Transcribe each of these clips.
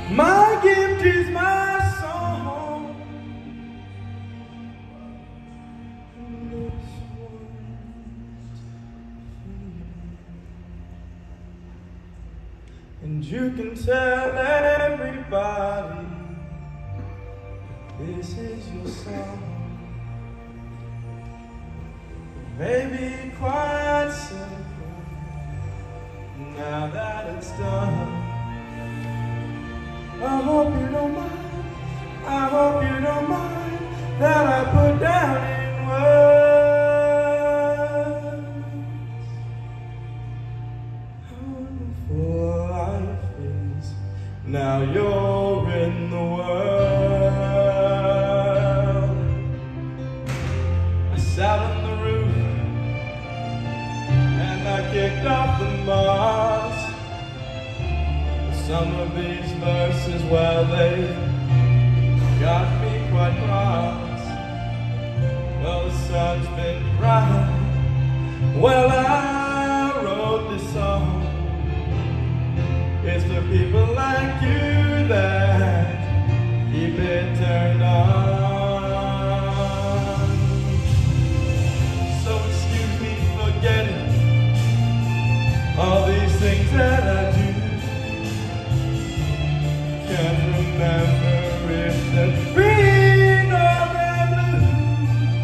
My gift is my song. And this one's for you. And you can tell everybody this is your song. Maybe quite simple now that it's done. I hope you don't mind, I hope you don't mind that I put down in words how wonderful life is. Now you're in the world. I sat on the roof and I kicked off the moss. Some of these verses, well, they got me quite cross. Well, the sun's been bright. Well, I wrote this song. It's for people like you that keep it turned on. So excuse me for getting all these things that I do. Can't remember if they're green or they're blue.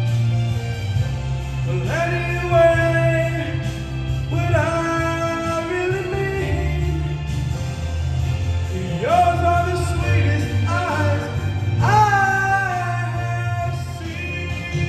Well, anyway, what I really mean, yours are the sweetest eyes I have seen.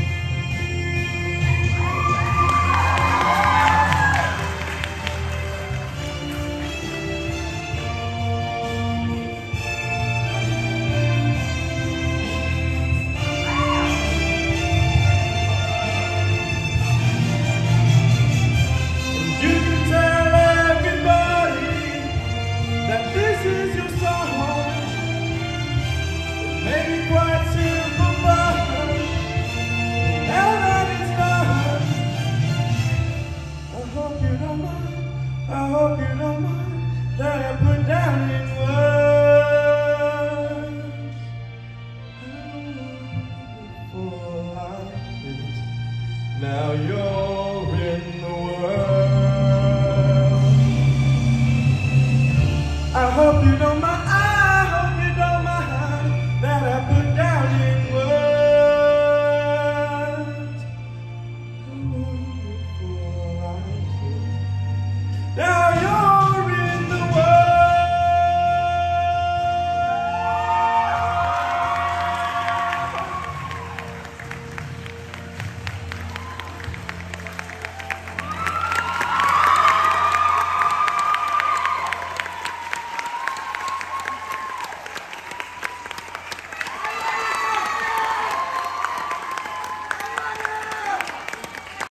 Maybe quite simple, but now that it's done, I hope you don't mind, I hope you don't mind that I put down in words